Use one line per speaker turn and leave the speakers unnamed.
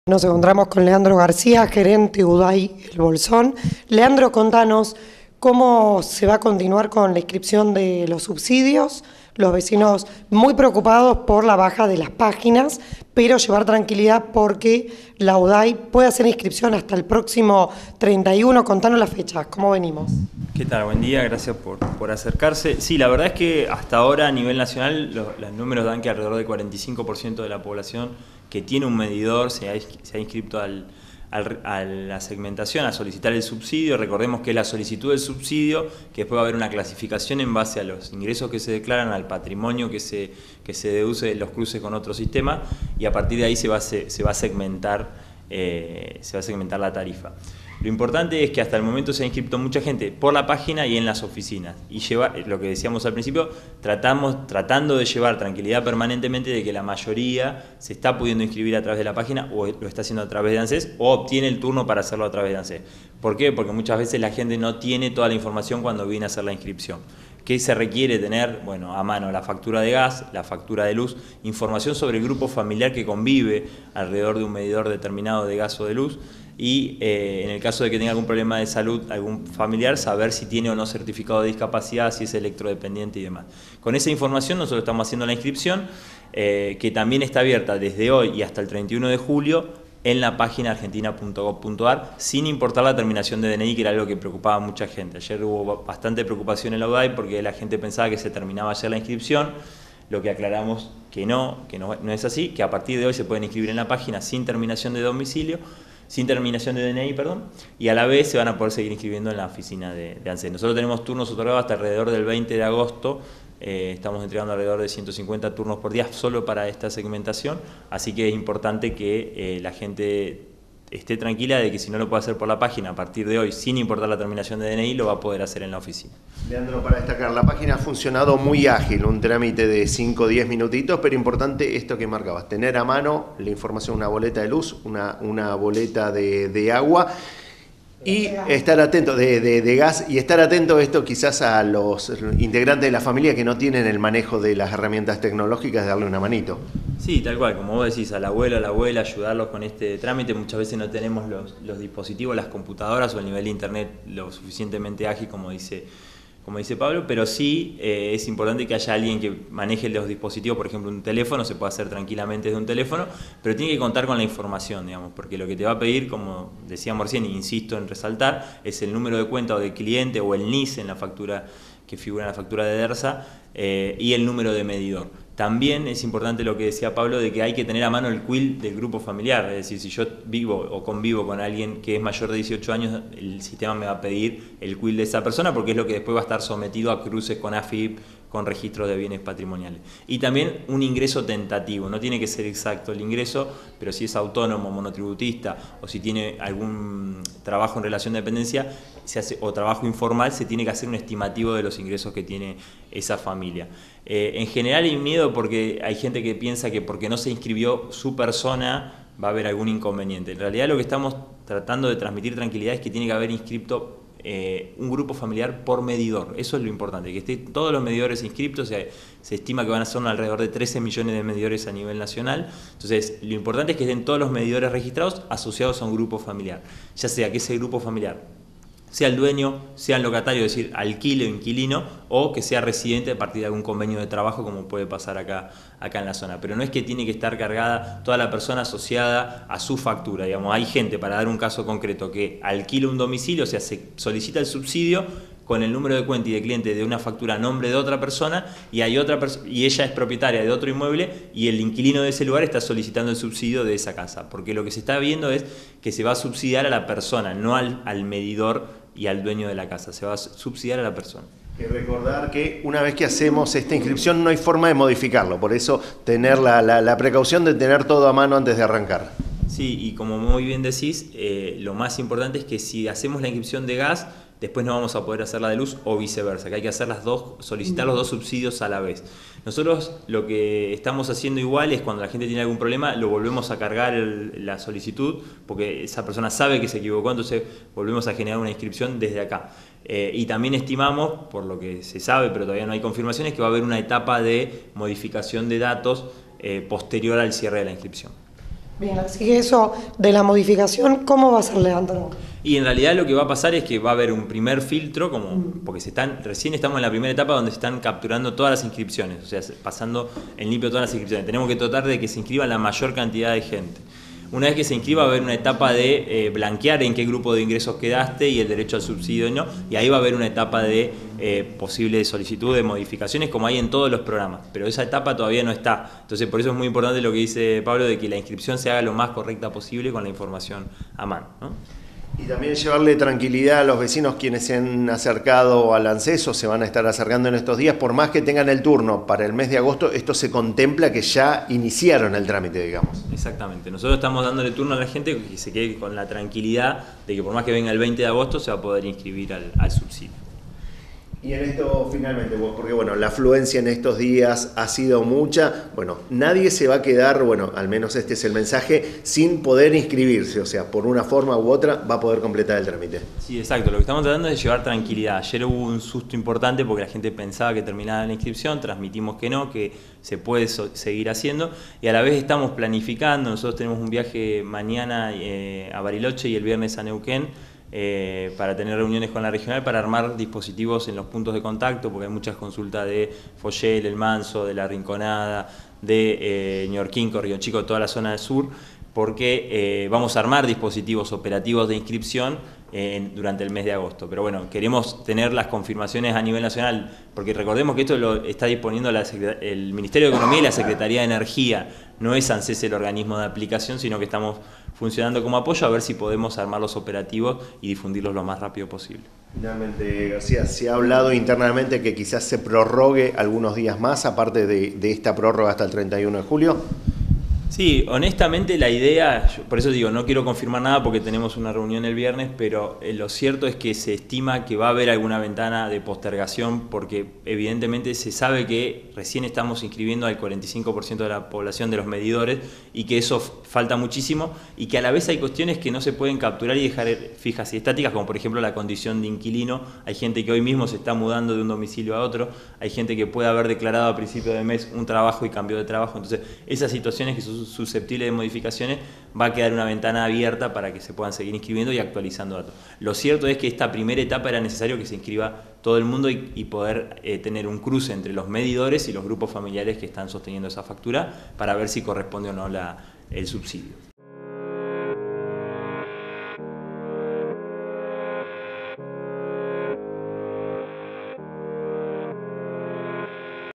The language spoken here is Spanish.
Nos encontramos con Leandro García, gerente UDAI El Bolsón. Leandro, contanos cómo se va a continuar con la inscripción de los subsidios. Los vecinos muy preocupados por la baja de las páginas, pero llevar tranquilidad porque la UDAI puede hacer inscripción hasta el próximo 31. Contanos las fechas, ¿cómo venimos?
¿Qué tal? Buen día, gracias por acercarse. Sí, la verdad es que hasta ahora a nivel nacional los números dan que alrededor del 45% de la población que tiene un medidor se ha inscrito a la segmentación, a solicitar el subsidio. Recordemos que es la solicitud del subsidio, que después va a haber una clasificación en base a los ingresos que se declaran, al patrimonio que se deduce de los cruces con otro sistema, y a partir de ahí se va a segmentar la tarifa. Lo importante es que hasta el momento se ha inscrito mucha gente por la página y en las oficinas. Y lo que decíamos al principio, tratando de llevar tranquilidad permanentemente de que la mayoría se está pudiendo inscribir a través de la página o lo está haciendo a través de ANSES o obtiene el turno para hacerlo a través de ANSES. ¿Por qué? Porque muchas veces la gente no tiene toda la información cuando viene a hacer la inscripción. ¿Qué se requiere tener? Bueno, a mano la factura de gas, la factura de luz, información sobre el grupo familiar que convive alrededor de un medidor determinado de gas o de luz, y en el caso de que tenga algún problema de salud, algún familiar, saber si tiene o no certificado de discapacidad, si es electrodependiente y demás. Con esa información nosotros estamos haciendo la inscripción, que también está abierta desde hoy y hasta el 31 de julio en la página argentina.gov.ar, sin importar la terminación de DNI, que era algo que preocupaba a mucha gente. Ayer hubo bastante preocupación en la UDAI porque la gente pensaba que se terminaba ayer la inscripción. Lo que aclaramos que no es así, que a partir de hoy se pueden inscribir en la página sin terminación de domicilio, sin terminación de DNI, perdón, y a la vez se van a poder seguir inscribiendo en la oficina de ANSES. Nosotros tenemos turnos otorgados hasta alrededor del 20 de agosto, estamos entregando alrededor de 150 turnos por día solo para esta segmentación, así que es importante que la gente esté tranquila de que si no lo puede hacer por la página a partir de hoy, sin importar la terminación de DNI, lo va a poder hacer en la oficina.
Leandro, para destacar, la página ha funcionado muy ágil, un trámite de 5 o 10 minutitos, pero importante esto que marcabas, tener a mano la información, una boleta de luz, una boleta de agua, y estar atento de gas, y estar atento a esto quizás a los integrantes de la familia que no tienen el manejo de las herramientas tecnológicas, de darle una manito.
Sí, tal cual, como vos decís, al abuelo, a la abuela, ayudarlos con este trámite. Muchas veces no tenemos los dispositivos, las computadoras o el nivel de internet lo suficientemente ágil como dice Pablo, pero sí es importante que haya alguien que maneje los dispositivos. Por ejemplo, un teléfono se puede hacer tranquilamente desde un teléfono, pero tiene que contar con la información, digamos, porque lo que te va a pedir, como decíamos recién, e insisto en resaltar, es el número de cuenta o de cliente o el NIS en la factura que figura en la factura de DERSA, y el número de medidor. También es importante lo que decía Pablo, de que hay que tener a mano el CUIL del grupo familiar, es decir, si yo vivo o convivo con alguien que es mayor de 18 años, el sistema me va a pedir el CUIL de esa persona, porque es lo que después va a estar sometido a cruces con AFIP, con registros de bienes patrimoniales. Y también un ingreso tentativo, no tiene que ser exacto el ingreso, pero si es autónomo, monotributista, o si tiene algún trabajo en relación de dependencia, o trabajo informal, se tiene que hacer un estimativo de los ingresos que tiene esa familia. En general hay miedo porque hay gente que piensa que porque no se inscribió su persona va a haber algún inconveniente. En realidad lo que estamos tratando de transmitir tranquilidad es que tiene que haber inscrito un grupo familiar por medidor. Eso es lo importante, que estén todos los medidores inscriptos. Se estima que van a ser alrededor de 13 millones de medidores a nivel nacional. Entonces lo importante es que estén todos los medidores registrados asociados a un grupo familiar, ya sea que ese grupo familiar sea el dueño, sea el locatario, es decir, alquile o inquilino, o que sea residente a partir de algún convenio de trabajo, como puede pasar acá en la zona. Pero no es que tiene que estar cargada toda la persona asociada a su factura. Digamos, hay gente, para dar un caso concreto, que alquila un domicilio, o sea, se solicita el subsidio con el número de cuenta y de cliente de una factura a nombre de otra persona, y hay y ella es propietaria de otro inmueble, y el inquilino de ese lugar está solicitando el subsidio de esa casa. Porque lo que se está viendo es que se va a subsidiar a la persona, no al medidor y al dueño de la casa, se va a subsidiar a la persona.
Y recordar que una vez que hacemos esta inscripción no hay forma de modificarlo, por eso tener la precaución de tener todo a mano antes de arrancar.
Sí, y como muy bien decís, lo más importante es que si hacemos la inscripción de gas, después no vamos a poder hacer la de luz o viceversa, que hay que hacer las dos, solicitar los dos subsidios a la vez. Nosotros lo que estamos haciendo igual es cuando la gente tiene algún problema, lo volvemos a cargar la solicitud, porque esa persona sabe que se equivocó, entonces volvemos a generar una inscripción desde acá. Y también estimamos, por lo que se sabe, pero todavía no hay confirmaciones, que va a haber una etapa de modificación de datos posterior al cierre de la inscripción.
Bien, así que eso de la modificación, ¿cómo va a ser, Leandro?
Y en realidad lo que va a pasar es que va a haber un primer filtro, porque recién estamos en la primera etapa donde se están capturando todas las inscripciones, o sea, pasando en limpio todas las inscripciones. Tenemos que tratar de que se inscriba la mayor cantidad de gente. Una vez que se inscriba va a haber una etapa de blanquear en qué grupo de ingresos quedaste y el derecho al subsidio no, y ahí va a haber una etapa de posible solicitud de modificaciones como hay en todos los programas, pero esa etapa todavía no está. Entonces por eso es muy importante lo que dice Pablo de que la inscripción se haga lo más correcta posible con la información a mano, ¿no?
Y también llevarle tranquilidad a los vecinos quienes se han acercado al ANSES o se van a estar acercando en estos días, por más que tengan el turno para el mes de agosto, esto se contempla que ya iniciaron el trámite, digamos.
Exactamente, nosotros estamos dándole turno a la gente que se quede con la tranquilidad de que por más que venga el 20 de agosto se va a poder inscribir al subsidio.
Y en esto finalmente, porque bueno, la afluencia en estos días ha sido mucha, bueno, nadie se va a quedar, bueno, al menos este es el mensaje, sin poder inscribirse, o sea, por una forma u otra va a poder completar el trámite.
Sí, exacto, lo que estamos tratando es de llevar tranquilidad. Ayer hubo un susto importante porque la gente pensaba que terminaba la inscripción, transmitimos que no, que se puede seguir haciendo y a la vez estamos planificando, nosotros tenemos un viaje mañana a Bariloche y el viernes a Neuquén, para tener reuniones con la regional, para armar dispositivos en los puntos de contacto, porque hay muchas consultas de Foyel, El Manso, de La Rinconada, de Ñorquinco, Río Chico, toda la zona del sur, porque vamos a armar dispositivos operativos de inscripción durante el mes de agosto. Pero bueno, queremos tener las confirmaciones a nivel nacional, porque recordemos que esto lo está disponiendo el Ministerio de Economía y la Secretaría de Energía, no es ANSES el organismo de aplicación, sino que estamos funcionando como apoyo a ver si podemos armar los operativos y difundirlos lo más rápido posible.
Finalmente, García, se ha hablado internamente que quizás se prorrogue algunos días más, aparte de esta prórroga hasta el 31 de julio.
Sí, honestamente la idea, por eso digo, no quiero confirmar nada porque tenemos una reunión el viernes, pero lo cierto es que se estima que va a haber alguna ventana de postergación porque evidentemente se sabe que recién estamos inscribiendo al 45% de la población de los medidores y que eso falta muchísimo y que a la vez hay cuestiones que no se pueden capturar y dejar fijas y estáticas, como por ejemplo la condición de inquilino. Hay gente que hoy mismo se está mudando de un domicilio a otro, hay gente que puede haber declarado a principio de mes un trabajo y cambió de trabajo, entonces esas situaciones que son susceptibles de modificaciones va a quedar una ventana abierta para que se puedan seguir inscribiendo y actualizando datos. Lo cierto es que esta primera etapa era necesario que se inscriba todo el mundo y poder tener un cruce entre los medidores y los grupos familiares que están sosteniendo esa factura para ver si corresponde o no el subsidio.